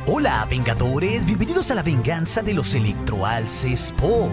Hola, Vengadores, bienvenidos a la venganza de los electroalces Pop.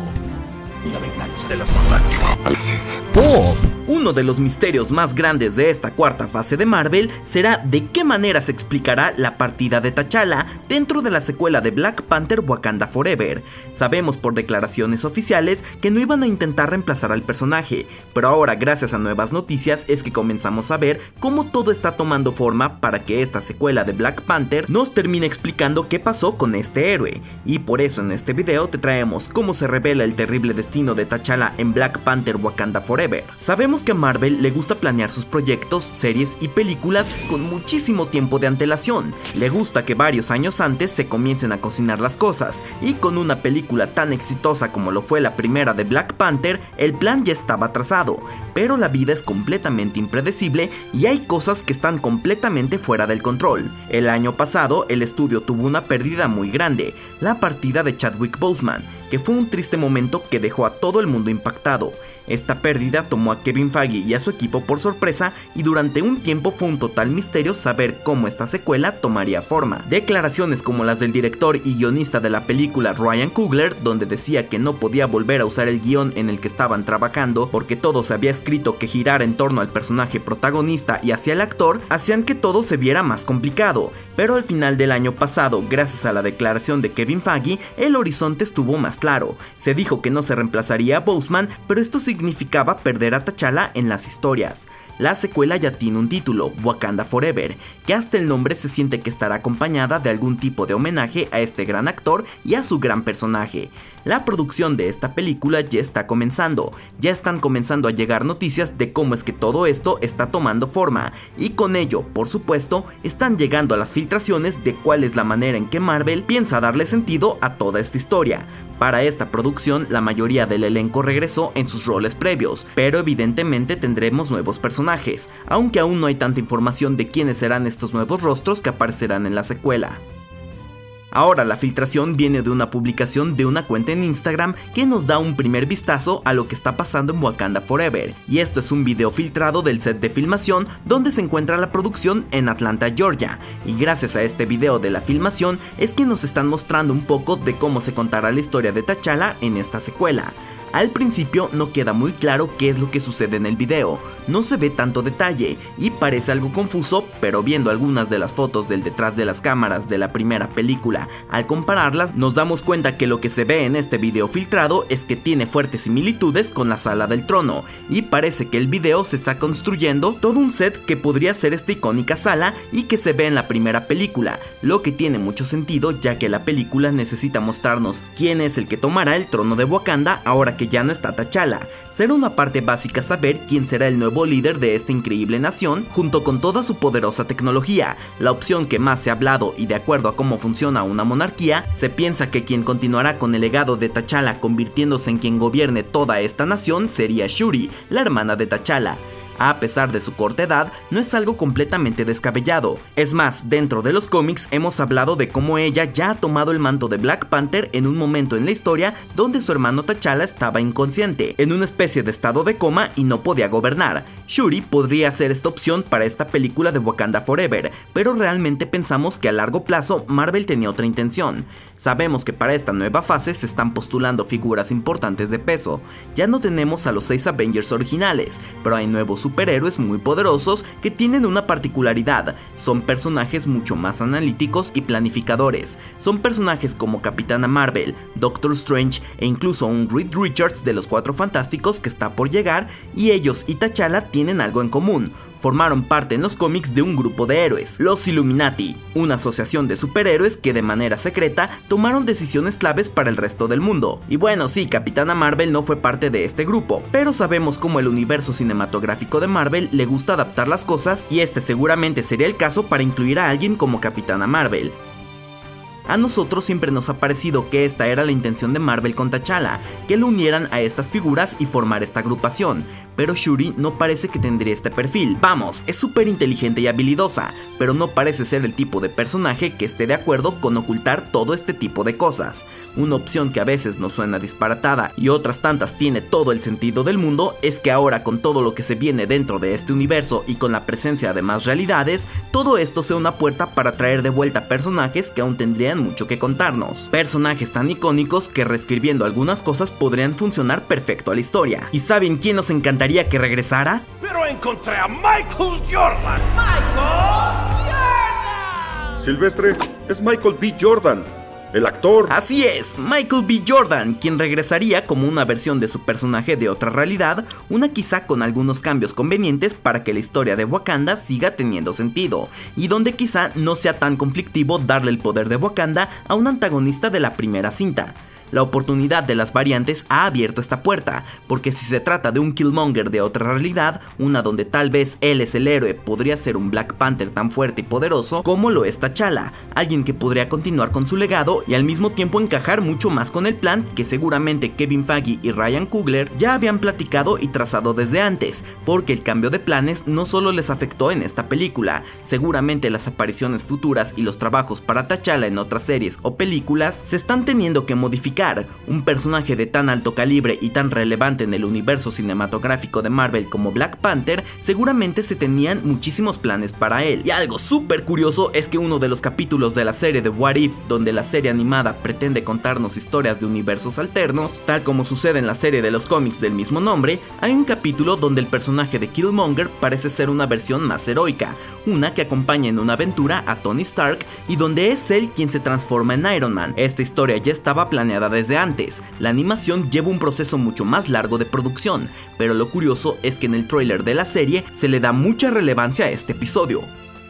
La venganza de los electroalces Pop. Uno de los misterios más grandes de esta cuarta fase de Marvel será de qué manera se explicará la partida de T'Challa dentro de la secuela de Black Panther Wakanda Forever. Sabemos por declaraciones oficiales que no iban a intentar reemplazar al personaje, pero ahora gracias a nuevas noticias es que comenzamos a ver cómo todo está tomando forma para que esta secuela de Black Panther nos termine explicando qué pasó con este héroe. Y por eso en este video te traemos cómo se revela el terrible destino de T'Challa en Black Panther Wakanda Forever. Sabemos que a Marvel le gusta planear sus proyectos, series y películas con muchísimo tiempo de antelación. Le gusta que varios años antes se comiencen a cocinar las cosas, y con una película tan exitosa como lo fue la primera de Black Panther, el plan ya estaba trazado. Pero la vida es completamente impredecible y hay cosas que están completamente fuera del control. El año pasado el estudio tuvo una pérdida muy grande, la partida de Chadwick Boseman, que fue un triste momento que dejó a todo el mundo impactado. Esta pérdida tomó a Kevin Feige y a su equipo por sorpresa y durante un tiempo fue un total misterio saber cómo esta secuela tomaría forma. Declaraciones como las del director y guionista de la película Ryan Coogler, donde decía que no podía volver a usar el guión en el que estaban trabajando porque todo se había escrito que girara en torno al personaje protagonista y hacia el actor, hacían que todo se viera más complicado. Pero al final del año pasado, gracias a la declaración de Kevin Feige, el horizonte estuvo más claro. Se dijo que no se reemplazaría a Boseman, pero esto significaba perder a T'Challa en las historias. La secuela ya tiene un título, Wakanda Forever, que hasta el nombre se siente que estará acompañada de algún tipo de homenaje a este gran actor y a su gran personaje. La producción de esta película ya está comenzando, ya están comenzando a llegar noticias de cómo es que todo esto está tomando forma, y con ello, por supuesto, están llegando a las filtraciones de cuál es la manera en que Marvel piensa darle sentido a toda esta historia. Para esta producción, la mayoría del elenco regresó en sus roles previos, pero evidentemente tendremos nuevos personajes, aunque aún no hay tanta información de quiénes serán estos nuevos rostros que aparecerán en la secuela. Ahora la filtración viene de una publicación de una cuenta en Instagram que nos da un primer vistazo a lo que está pasando en Wakanda Forever, y esto es un video filtrado del set de filmación donde se encuentra la producción en Atlanta, Georgia, y gracias a este video de la filmación es que nos están mostrando un poco de cómo se contará la historia de T'Challa en esta secuela. Al principio no queda muy claro qué es lo que sucede en el video, no se ve tanto detalle y parece algo confuso, pero viendo algunas de las fotos del detrás de las cámaras de la primera película, al compararlas nos damos cuenta que lo que se ve en este video filtrado es que tiene fuertes similitudes con la Sala del Trono, y parece que el video se está construyendo todo un set que podría ser esta icónica sala y que se ve en la primera película, lo que tiene mucho sentido ya que la película necesita mostrarnos quién es el que tomará el trono de Wakanda ahora que ya no está T'Challa. Será una parte básica saber quién será el nuevo líder de esta increíble nación junto con toda su poderosa tecnología. La opción que más se ha hablado y de acuerdo a cómo funciona una monarquía, se piensa que quien continuará con el legado de T'Challa convirtiéndose en quien gobierne toda esta nación sería Shuri, la hermana de T'Challa. A pesar de su corta edad, no es algo completamente descabellado. Es más, dentro de los cómics hemos hablado de cómo ella ya ha tomado el manto de Black Panther en un momento en la historia donde su hermano T'Challa estaba inconsciente, en una especie de estado de coma y no podía gobernar. Shuri podría ser esta opción para esta película de Wakanda Forever, pero realmente pensamos que a largo plazo Marvel tenía otra intención. Sabemos que para esta nueva fase se están postulando figuras importantes de peso. Ya no tenemos a los 6 Avengers originales, pero hay nuevos superhéroes muy poderosos que tienen una particularidad: son personajes mucho más analíticos y planificadores. Son personajes como Capitana Marvel, Doctor Strange e incluso un Reed Richards de los Cuatro Fantásticos que está por llegar, y ellos y T'Challa tienen algo en común. Formaron parte en los cómics de un grupo de héroes, los Illuminati, una asociación de superhéroes que de manera secreta tomaron decisiones claves para el resto del mundo. Y bueno, sí, Capitana Marvel no fue parte de este grupo, pero sabemos cómo el universo cinematográfico de Marvel le gusta adaptar las cosas, y este seguramente sería el caso para incluir a alguien como Capitana Marvel. A nosotros siempre nos ha parecido que esta era la intención de Marvel con T'Challa, que lo unieran a estas figuras y formar esta agrupación, pero Shuri no parece que tendría este perfil. Vamos, es súper inteligente y habilidosa, pero no parece ser el tipo de personaje que esté de acuerdo con ocultar todo este tipo de cosas. Una opción que a veces nos suena disparatada y otras tantas tiene todo el sentido del mundo es que ahora, con todo lo que se viene dentro de este universo y con la presencia de más realidades, todo esto sea una puerta para traer de vuelta personajes que aún tendrían mucho que contarnos. Personajes tan icónicos que, reescribiendo algunas cosas, podrían funcionar perfecto a la historia. ¿Y saben quién nos encantaría que regresara? Pero encontré a Michael Jordan. ¡Michael Jordan! Silvestre, es Michael B. Jordan, el actor. Así es, Michael B. Jordan, quien regresaría como una versión de su personaje de otra realidad, una quizá con algunos cambios convenientes para que la historia de Wakanda siga teniendo sentido, y donde quizá no sea tan conflictivo darle el poder de Wakanda a un antagonista de la primera cinta. La oportunidad de las variantes ha abierto esta puerta, porque si se trata de un Killmonger de otra realidad, una donde tal vez él es el héroe, podría ser un Black Panther tan fuerte y poderoso como lo es T'Challa, alguien que podría continuar con su legado y al mismo tiempo encajar mucho más con el plan que seguramente Kevin Feige y Ryan Coogler ya habían platicado y trazado desde antes, porque el cambio de planes no solo les afectó en esta película, seguramente las apariciones futuras y los trabajos para T'Challa en otras series o películas se están teniendo que modificar. Un personaje de tan alto calibre y tan relevante en el universo cinematográfico de Marvel como Black Panther, seguramente se tenían muchísimos planes para él. Y algo súper curioso es que uno de los capítulos de la serie de What If, donde la serie animada pretende contarnos historias de universos alternos, tal como sucede en la serie de los cómics del mismo nombre, hay un capítulo donde el personaje de Killmonger parece ser una versión más heroica, una que acompaña en una aventura a Tony Stark y donde es él quien se transforma en Iron Man. Esta historia ya estaba planeada desde antes, la animación lleva un proceso mucho más largo de producción, pero lo curioso es que en el tráiler de la serie se le da mucha relevancia a este episodio.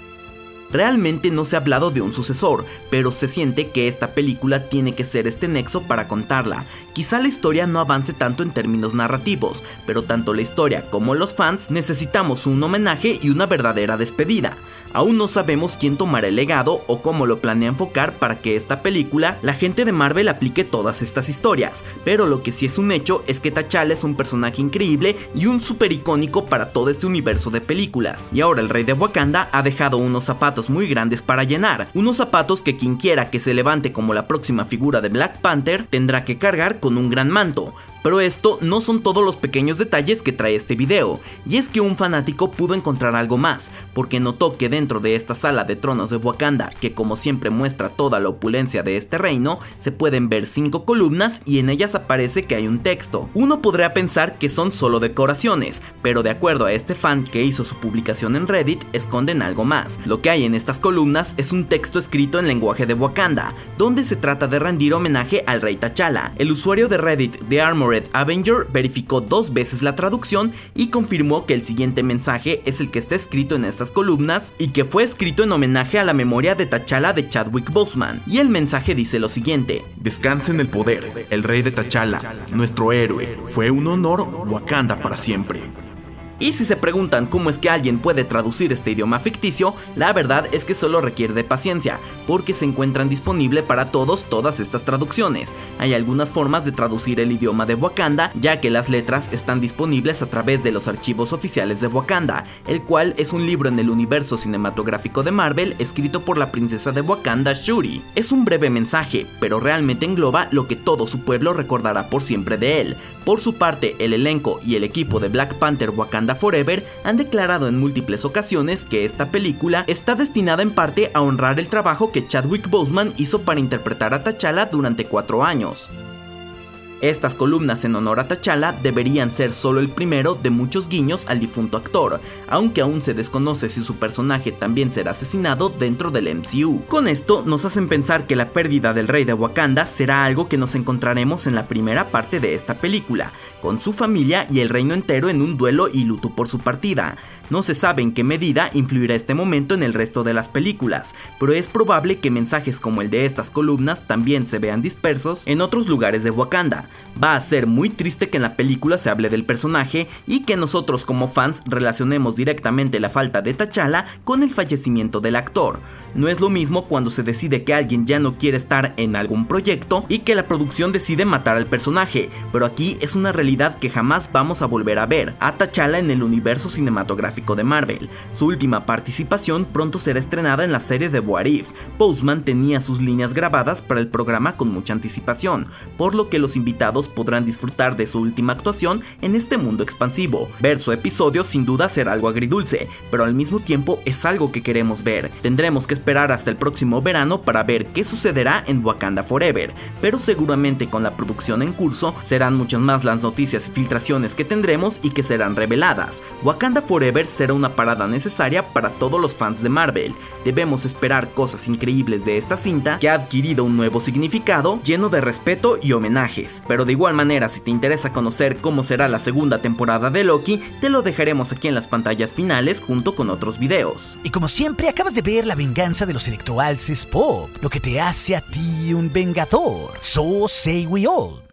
Realmente no se ha hablado de un sucesor, pero se siente que esta película tiene que ser este nexo para contarla. Quizá la historia no avance tanto en términos narrativos, pero tanto la historia como los fans necesitamos un homenaje y una verdadera despedida. Aún no sabemos quién tomará el legado o cómo lo planea enfocar para que esta película la gente de Marvel aplique todas estas historias, pero lo que sí es un hecho es que T'Challa es un personaje increíble y un super icónico para todo este universo de películas. Y ahora el rey de Wakanda ha dejado unos zapatos muy grandes para llenar, unos zapatos que quien quiera que se levante como la próxima figura de Black Panther tendrá que cargar con un gran manto. Pero esto no son todos los pequeños detalles que trae este video, y es que un fanático pudo encontrar algo más, porque notó que dentro de esta sala de tronos de Wakanda, que como siempre muestra toda la opulencia de este reino, se pueden ver 5 columnas y en ellas aparece que hay un texto. Uno podría pensar que son solo decoraciones, pero de acuerdo a este fan que hizo su publicación en Reddit, esconden algo más. Lo que hay en estas columnas es un texto escrito en lenguaje de Wakanda, donde se trata de rendir homenaje al rey T'Challa. El usuario de Reddit de Armored Avenger verificó 2 veces la traducción y confirmó que el siguiente mensaje es el que está escrito en estas columnas y que fue escrito en homenaje a la memoria de T'Challa de Chadwick Boseman. Y el mensaje dice lo siguiente: descansa en el poder, el rey de T'Challa, nuestro héroe. Fue un honor, Wakanda para siempre. Y si se preguntan cómo es que alguien puede traducir este idioma ficticio, la verdad es que solo requiere de paciencia, porque se encuentran disponibles para todos todas estas traducciones. Hay algunas formas de traducir el idioma de Wakanda, ya que las letras están disponibles a través de los archivos oficiales de Wakanda, el cual es un libro en el universo cinematográfico de Marvel escrito por la princesa de Wakanda, Shuri. Es un breve mensaje, pero realmente engloba lo que todo su pueblo recordará por siempre de él. Por su parte, el elenco y el equipo de Black Panther Wakanda Forever han declarado en múltiples ocasiones que esta película está destinada en parte a honrar el trabajo que Chadwick Boseman hizo para interpretar a T'Challa durante 4 años. Estas columnas en honor a T'Challa deberían ser solo el primero de muchos guiños al difunto actor, aunque aún se desconoce si su personaje también será asesinado dentro del MCU. Con esto nos hacen pensar que la pérdida del rey de Wakanda será algo que nos encontraremos en la primera parte de esta película, con su familia y el reino entero en un duelo y luto por su partida. No se sabe en qué medida influirá este momento en el resto de las películas, pero es probable que mensajes como el de estas columnas también se vean dispersos en otros lugares de Wakanda. Va a ser muy triste que en la película se hable del personaje y que nosotros como fans relacionemos directamente la falta de T'Challa con el fallecimiento del actor. No es lo mismo cuando se decide que alguien ya no quiere estar en algún proyecto y que la producción decide matar al personaje, pero aquí es una realidad que jamás vamos a volver a ver a T'Challa en el universo cinematográfico de Marvel. Su última participación pronto será estrenada en la serie de What If. Postman tenía sus líneas grabadas para el programa con mucha anticipación, por lo que los invitados podrán disfrutar de su última actuación en este mundo expansivo. Ver su episodio sin duda será algo agridulce, pero al mismo tiempo es algo que queremos ver. Tendremos que esperar hasta el próximo verano para ver qué sucederá en Wakanda Forever, pero seguramente con la producción en curso serán muchas más las noticias y filtraciones que tendremos y que serán reveladas. Wakanda Forever será una parada necesaria para todos los fans de Marvel. Debemos esperar cosas increíbles de esta cinta que ha adquirido un nuevo significado lleno de respeto y homenajes. Pero de igual manera, si te interesa conocer cómo será la segunda temporada de Loki, te lo dejaremos aquí en las pantallas finales junto con otros videos. Y como siempre, acabas de ver La venganza de los electroalces pop, lo que te hace a ti un vengador. So say we all.